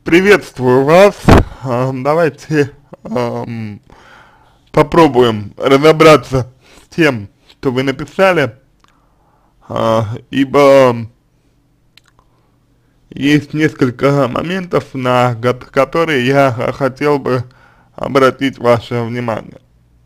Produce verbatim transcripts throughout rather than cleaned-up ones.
Приветствую вас. А, Давайте ам, попробуем разобраться с тем, что вы написали, а, ибо есть несколько моментов, на ко- которые я х- хотел бы обратить ваше внимание.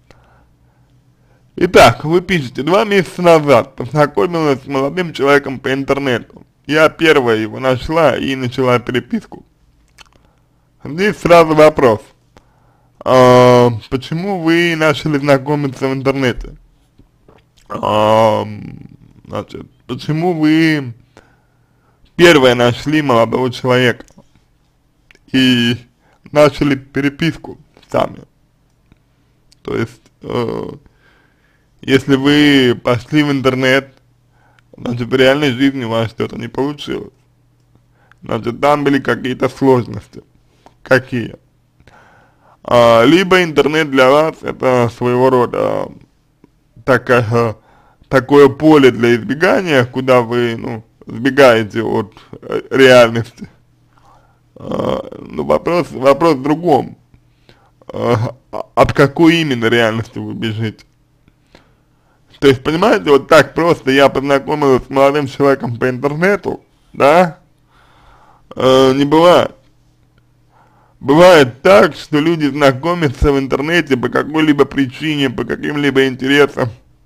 Итак, вы пишете: два месяца назад познакомилась с молодым человеком по интернету. Я первая его нашла и начала переписку. Здесь сразу вопрос. А, почему вы начали знакомиться в интернете? А, значит, почему вы первое нашли молодого человека и начали переписку сами? То есть, э, если вы пошли в интернет, значит, в реальной жизни у вас что-то не получилось. Значит, там были какие-то сложности. Какие? А, либо интернет для вас это своего рода такая, такое поле для избегания, куда вы, ну, сбегаете от э, реальности. А, ну, вопрос, вопрос в другом. А, от какой именно реальности вы бежите? То есть, понимаете, вот так просто я познакомилась с молодым человеком по интернету, да, э, не бывает. Бывает так, что люди знакомятся в интернете по какой-либо причине, по каким-либо интересам,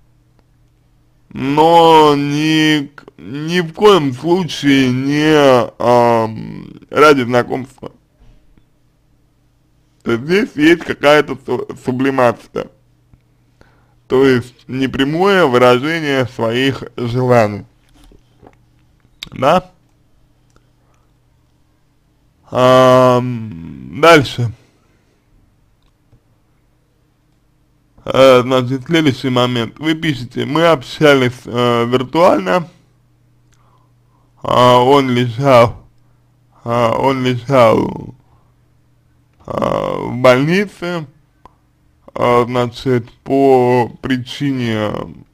но ни, ни в коем случае не а, ради знакомства. То есть здесь есть какая-то су сублимация, то есть непрямое выражение своих желаний, да? А, дальше. А, значит, следующий момент. Вы пишете: мы общались э, виртуально, а он лежал, а он лежал а, в больнице, а, значит, по причине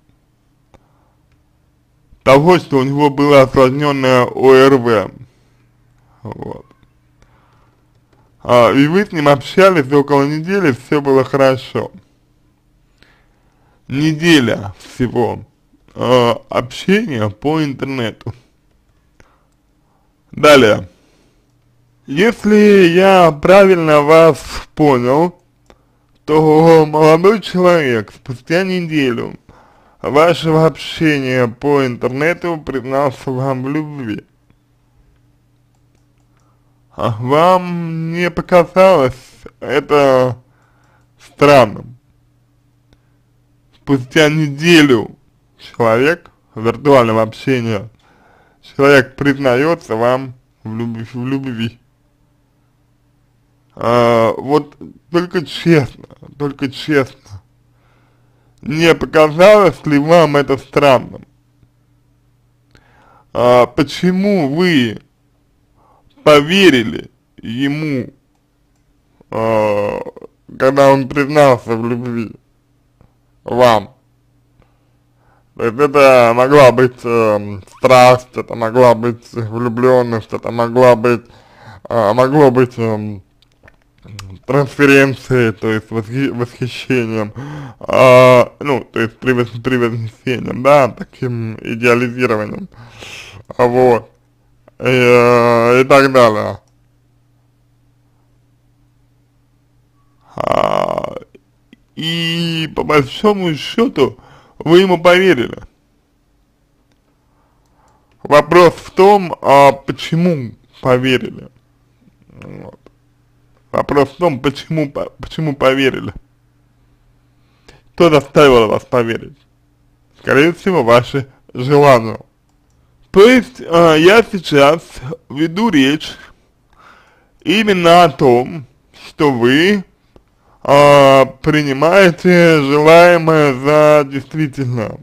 того, что у него было осложненное О Р В. Вот. А, и вы с ним общались около недели, все было хорошо. Неделя всего э, общения по интернету. Далее. Если я правильно вас понял, то молодой человек спустя неделю вашего общения по интернету признался вам в любви. А вам не показалось это странным? Спустя неделю человек виртуального общения, человек признается вам в любви. В любви. А, вот только честно, только честно, не показалось ли вам это странным? А, почему вы поверили ему, а, когда он признался в любви вам? То есть это могла быть э, страсть, это могла быть влюбленность, это могла быть, э, могло быть э, трансференцией, то есть восхи восхищением, э, ну, то есть при, при восхищением, да, таким идеализированием, вот, и, э, и так далее. А, и по большому счету вы ему поверили. Вопрос в том, а почему поверили. Вот. Вопрос в том, почему, почему поверили. Что заставило вас поверить? Скорее всего, ваши желания. То есть, а, я сейчас веду речь именно о том, что вы а, принимаете желаемое за действительное.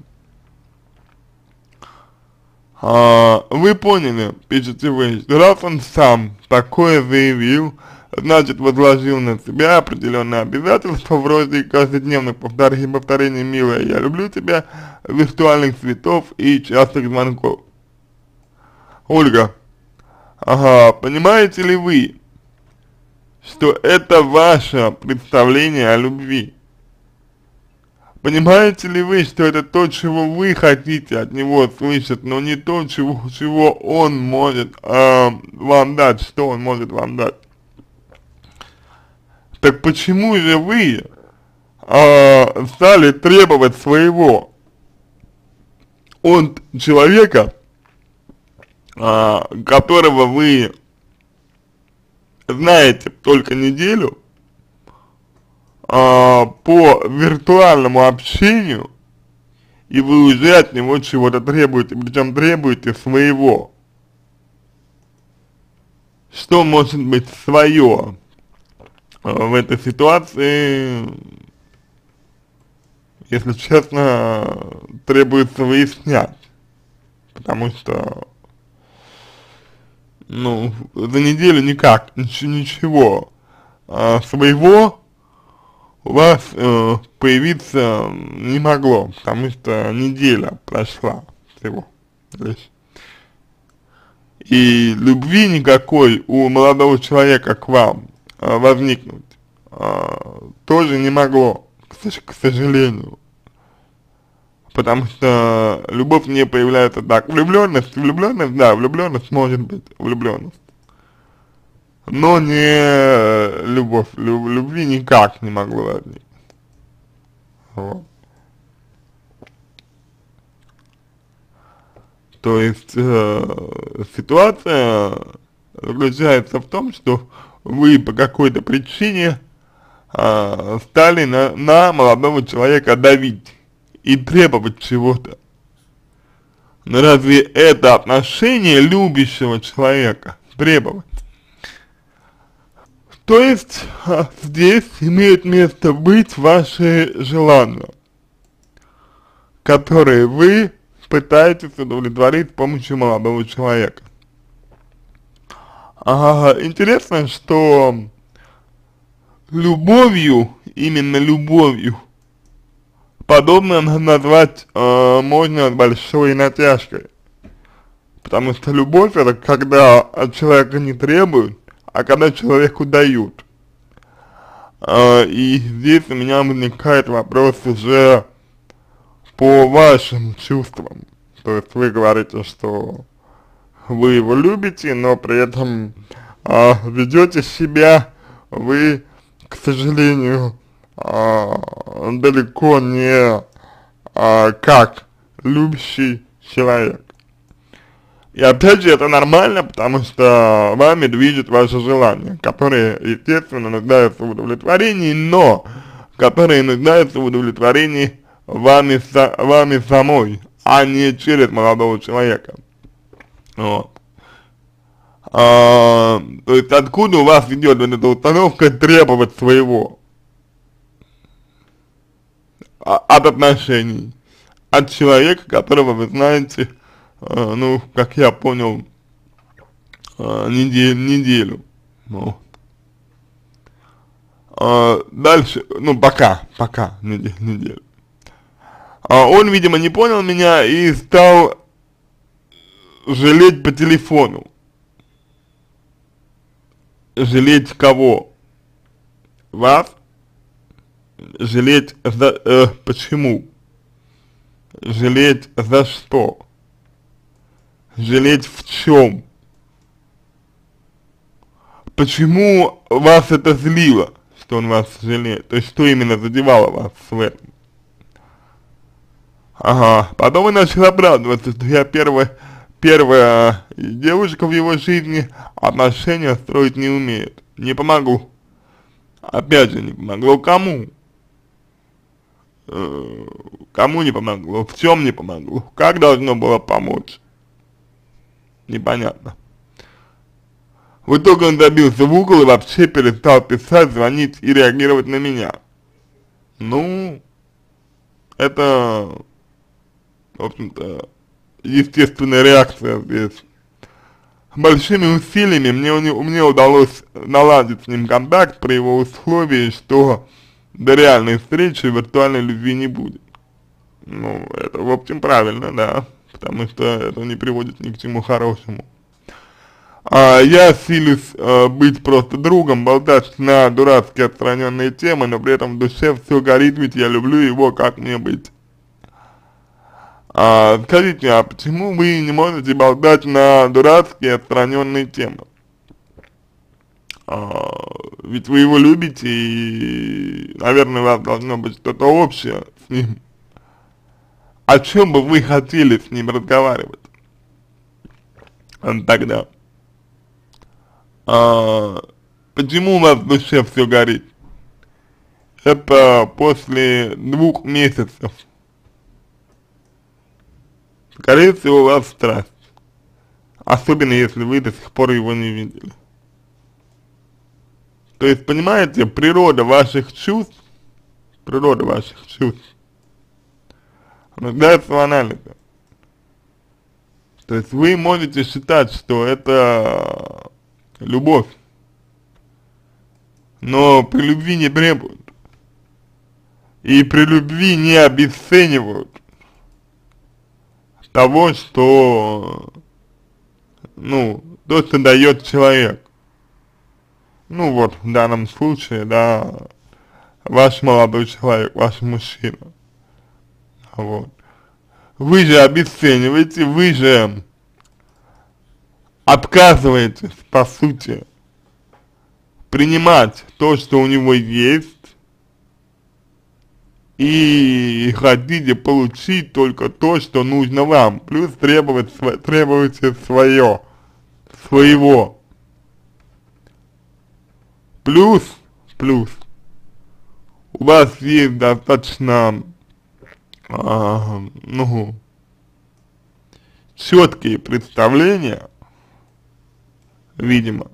А, вы поняли, пишете вы, что раз он сам такое заявил, значит, возложил на себя определенные обязательства, вроде каждодневных повторений, повторений «милая, я люблю тебя», виртуальных цветов и частых звонков. Ольга, ага, понимаете ли вы, что это ваше представление о любви. Понимаете ли вы, что это то, чего вы хотите от него слышать, но не то, чего, чего он может э, вам дать, что он может вам дать? Так почему же вы э, стали требовать своего от человека, э, которого вы знаете только неделю, а, по виртуальному общению, и вы уже от него чего-то требуете, причем требуете своего? Что может быть свое в этой ситуации, если честно, требуется выяснять, потому что, ну, за неделю никак, ничего, ничего а, своего у вас э, появиться не могло, потому что неделя прошла всего лишь. И любви никакой у молодого человека к вам э, возникнуть э, тоже не могло, к, к сожалению. Потому что любовь не появляется так. Влюбленность, влюбленность, да, влюбленность может быть, влюбленность. Но не любовь, Люб, любви никак не могло возникнуть. Вот. То есть э, ситуация заключается в том, что вы по какой-то причине э, стали на, на молодого человека давить и требовать чего-то. Но разве это отношение любящего человека требовать? То есть здесь имеет место быть ваши желания, которые вы пытаетесь удовлетворить с помощью молодого человека. А, интересно, что любовью, именно любовью, подобное назвать э, можно с большой натяжкой. Потому что любовь — это когда от человека не требуют, а когда человеку дают. Э, и здесь у меня возникает вопрос уже по вашим чувствам. То есть вы говорите, что вы его любите, но при этом э, ведете себя вы, к сожалению, э, далеко не э, как любящий человек. И опять же, это нормально, потому что вами движет ваше желание, которое, естественно, нуждается в удовлетворении, но которые нуждаются в удовлетворении вами, вами самой, а не через молодого человека. Вот. А, то есть откуда у вас идет вот эта установка требовать своего а, от отношений, от человека, которого вы знаете, а, ну, как я понял, а, неделю, неделю. Вот. А, дальше, ну, пока, пока, неделю. неделю. А, он, видимо, не понял меня и стал жалеть по телефону. Жалеть кого? Вас? Жалеть за... Э, почему? Жалеть за что? Жалеть в чем? Почему вас это злило, что он вас жалеет? То есть, что именно задевало вас в этом? Ага, потом он начал оправдываться, что я первая, первая девушка в его жизни, отношения строить не умеет. Не помогло. Опять же, не помогло кому? Э, кому не помогло? В чем не помогло? Как должно было помочь? Непонятно. В итоге он добился в угол и вообще перестал писать, звонить и реагировать на меня. Ну, это, в общем-то, естественная реакция здесь. Большими усилиями мне, мне удалось наладить с ним контакт при его условии, что до реальной встречи виртуальной любви не будет. Ну, это, в общем, правильно, да, потому что это не приводит ни к чему хорошему. А, я силюсь э, быть просто другом, болтать на дурацкие отстраненные темы, но при этом в душе все горит, ведь я люблю его, как мне быть. А, скажите, а почему вы не можете болтать на дурацкие отстраненные темы? А, ведь вы его любите, и, наверное, у вас должно быть что-то общее с ним. О чем бы вы хотели с ним разговаривать а, тогда? А, почему у вас в душе все горит? Это после двух месяцев. Скорее всего, у вас страсть. Особенно, если вы до сих пор его не видели. То есть, понимаете, природа ваших чувств, природа ваших чувств нуждается в анализе. То есть, вы можете считать, что это любовь, но при любви не требуют. И при любви не обесценивают того, что, ну, то, что дает человек. Ну вот, в данном случае, да, ваш молодой человек, ваш мужчина. Вот. Вы же обесцениваете, вы же отказываетесь, по сути, принимать то, что у него есть, и хотите получить только то, что нужно вам, плюс требовать, требуете свое, своего. Плюс, плюс, у вас есть достаточно, а, ну, четкие представления, видимо,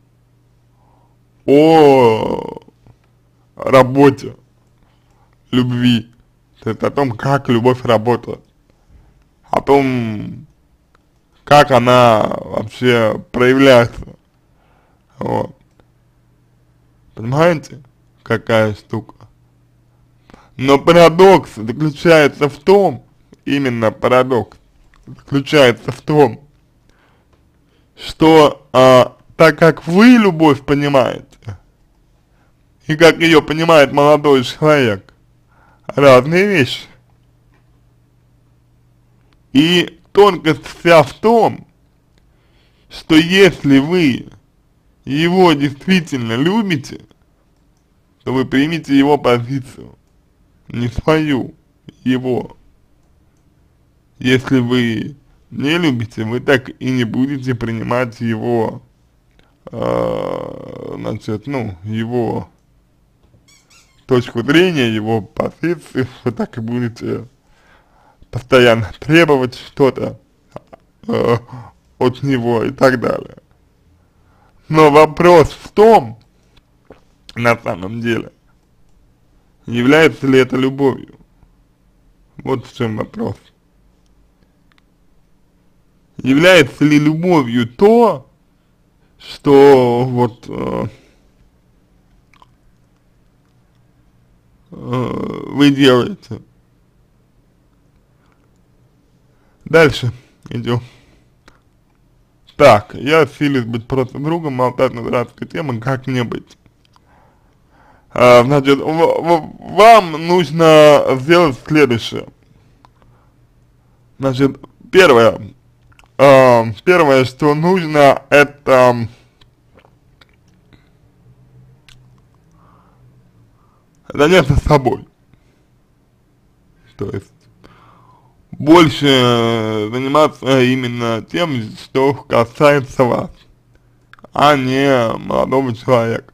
о работе любви, то есть о том, как любовь работает, о том, как она вообще проявляется, вот. Понимаете, какая штука? Но парадокс заключается в том, именно парадокс заключается в том, что а, так как вы любовь понимаете, и как ее понимает молодой человек, разные вещи. И тонкость вся в том, что если вы его действительно любите, то вы примите его позицию, не свою, его. Если вы не любите, вы так и не будете принимать его, э, значит, ну, его точку зрения, его позицию, вы так и будете постоянно требовать что-то э, от него и так далее. Но вопрос в том, на самом деле, является ли это любовью? Вот в чем вопрос. Является ли любовью то, что вот э, э, вы делаете? Дальше идем. Так, я силюсь быть просто другом, болтать на дурацкой темы, как мне быть? А, значит, в, в, вам нужно сделать следующее. Значит, первое, а, первое, что нужно, это заняться собой. То есть больше заниматься именно тем, что касается вас, а не молодого человека.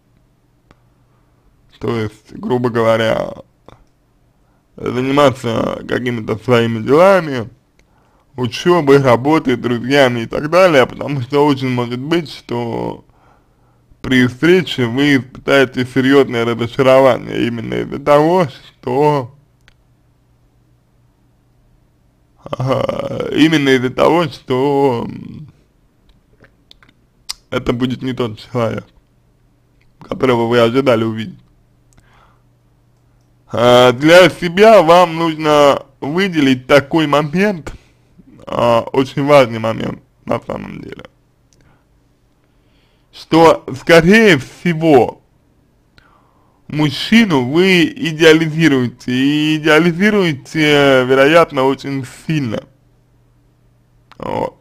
То есть, грубо говоря, заниматься какими-то своими делами, учебой, работой, друзьями и так далее, потому что очень может быть, что при встрече вы испытаете серьезное разочарование именно из-за того, что именно из-за того, что это будет не тот человек, которого вы ожидали увидеть. А для себя вам нужно выделить такой момент, а, очень важный момент на самом деле, что, скорее всего, мужчину вы идеализируете, и идеализируете, вероятно, очень сильно. Вот.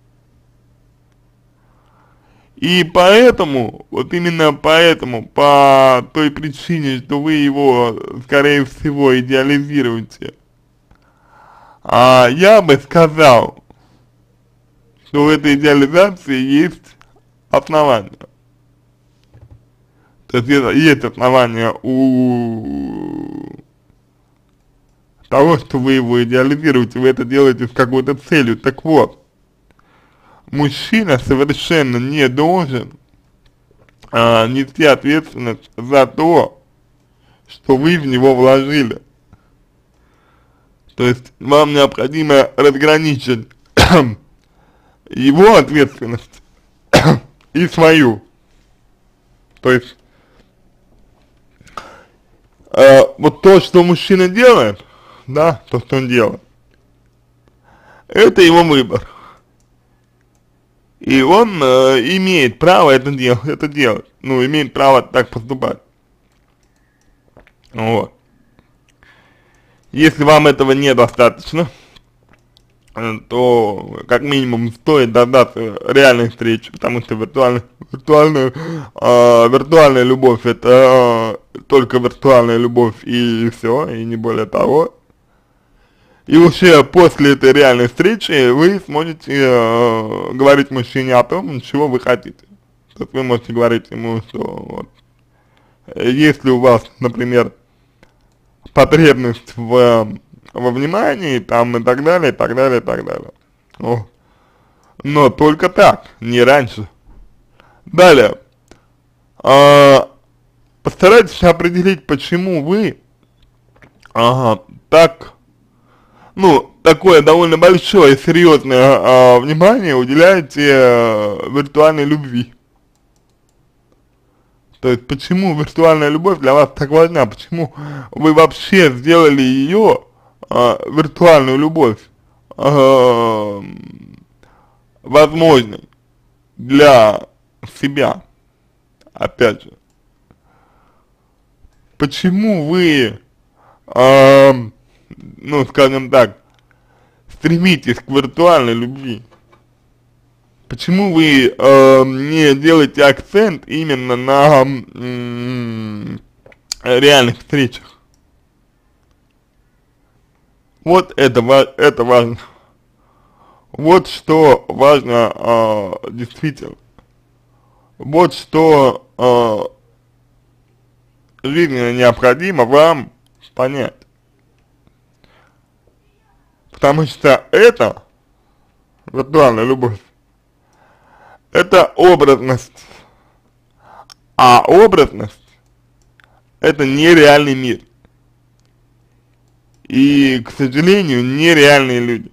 И поэтому, вот именно поэтому, по той причине, что вы его, скорее всего, идеализируете, а я бы сказал, что в этой идеализации есть основания. То есть есть основания у того, что вы его идеализируете, вы это делаете с какой-то целью. Так вот, мужчина совершенно не должен а, нести ответственность за то, что вы в него вложили. То есть вам необходимо разграничить его ответственность и свою. То есть э, вот то, что мужчина делает, да, то, что он делает, это его выбор. И он э, имеет право это, дел это делать, ну, имеет право так поступать. Вот. Если вам этого недостаточно, то как минимум стоит дождаться реальной встречи, потому что виртуальная, виртуальная, э, виртуальная любовь это э, только виртуальная любовь и все, и не более того. И уже после этой реальной встречи вы сможете э, говорить мужчине о том, чего вы хотите. То есть вы можете говорить ему, что вот, если у вас, например, потребность в, во внимании, там, и так далее, и так далее, и так далее. О. Но только так, не раньше. Далее. А, постарайтесь определить, почему вы ага, так, ну, такое довольно большое, серьезное а, внимание уделяете а, виртуальной любви. То есть, почему виртуальная любовь для вас так важна, почему вы вообще сделали ее, э, виртуальную любовь, э, возможной для себя, опять же. Почему вы, э, ну, скажем так, стремитесь к виртуальной любви? Почему вы э, не делаете акцент именно на м, реальных встречах? Вот это, это важно. Вот что важно э, действительно. Вот что э, жизненно необходимо вам понять. Потому что это виртуальная любовь. Это образность, а образность – это нереальный мир. И, к сожалению, нереальные люди.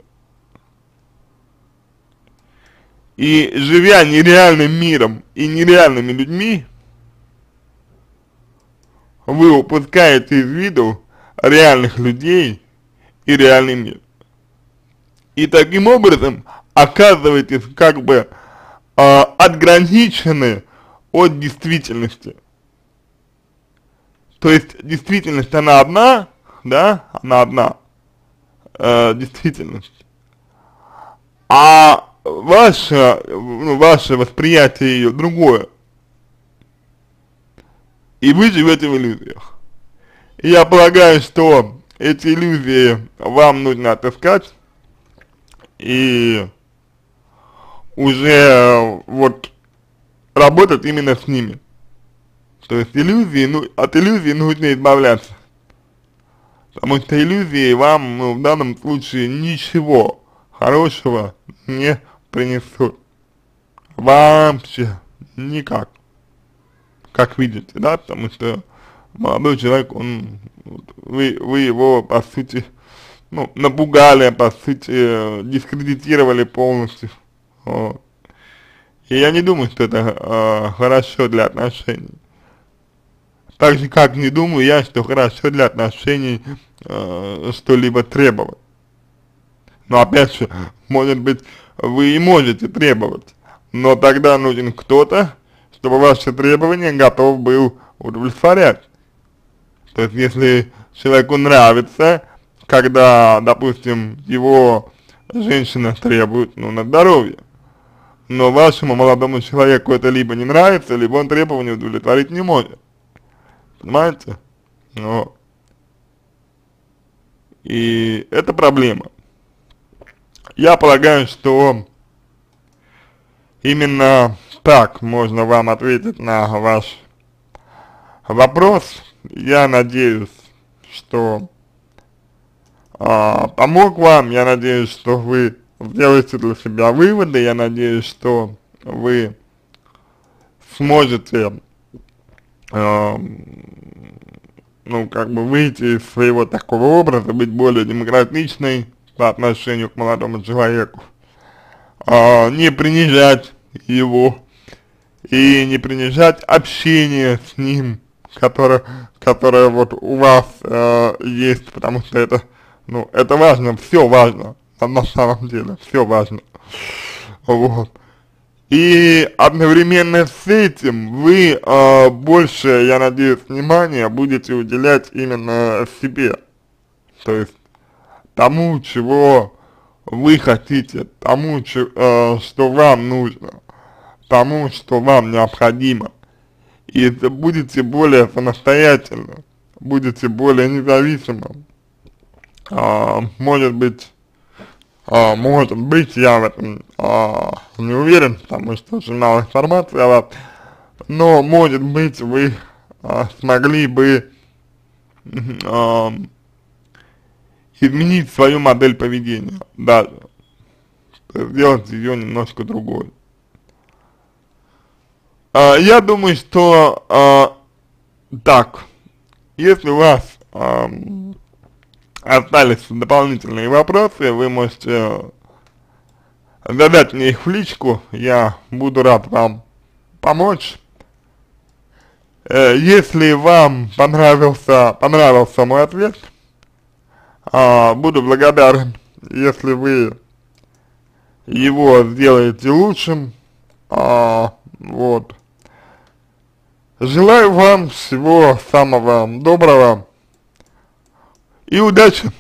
И живя нереальным миром и нереальными людьми, вы упускаете из виду реальных людей и реальный мир. И таким образом оказываетесь как бы э, отграничены от действительности. То есть действительность она одна, да, она одна, э, действительность. А ваше, ну, ваше восприятие ее другое. И вы живете в иллюзиях. И я полагаю, что эти иллюзии вам нужно отыскать и уже вот работать именно с ними. То есть иллюзии, ну, от иллюзий нужно избавляться. Потому что иллюзии вам, ну, в данном случае ничего хорошего не принесут. Вообще никак. Как видите, да, потому что молодой человек, он, вы, вы его, по сути, ну, напугали, по сути, дискредитировали полностью. Вот. И я не думаю, что это э, хорошо для отношений. Так же, как не думаю я, что хорошо для отношений э, что-либо требовать. Но опять же, может быть, вы и можете требовать, но тогда нужен кто-то, чтобы ваши требования готов был удовлетворять. То есть, если человеку нравится, когда, допустим, его женщина требует, ну, на здоровье, но вашему молодому человеку это либо не нравится, либо он требования удовлетворить не может. Понимаете? Ну, и это проблема. Я полагаю, что именно так можно вам ответить на ваш вопрос. Я надеюсь, что а, помог вам, я надеюсь, что вы сделаете для себя выводы, я надеюсь, что вы сможете, э, ну, как бы выйти из своего такого образа, быть более демократичной по отношению к молодому человеку, э, не принижать его и не принижать общение с ним, которое, которое вот у вас э, есть, потому что это, ну, это важно, все важно, на самом деле, все важно, вот. И одновременно с этим вы э, больше, я надеюсь, внимания будете уделять именно себе, то есть тому, чего вы хотите, тому, че, э, что вам нужно, тому, что вам необходимо, и будете более самостоятельным, будете более независимым, э, может быть, А, может быть, я в этом а, не уверен, потому что очень мало информации о вас, но может быть вы а, смогли бы а, изменить свою модель поведения, даже, сделать ее немножко другой. А, я думаю, что а, так, если у вас а, остались дополнительные вопросы, вы можете задать мне их в личку, я буду рад вам помочь. Э, если вам понравился, понравился мой ответ, э, буду благодарен, если вы его сделаете лучшим, э, вот. Желаю вам всего самого доброго и удачи!